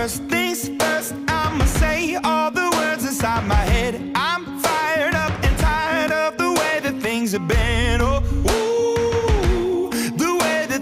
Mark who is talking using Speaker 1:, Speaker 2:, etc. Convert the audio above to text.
Speaker 1: First things first, I'ma say all the words inside my head. I'm fired up and tired of the way that things have been. Oh,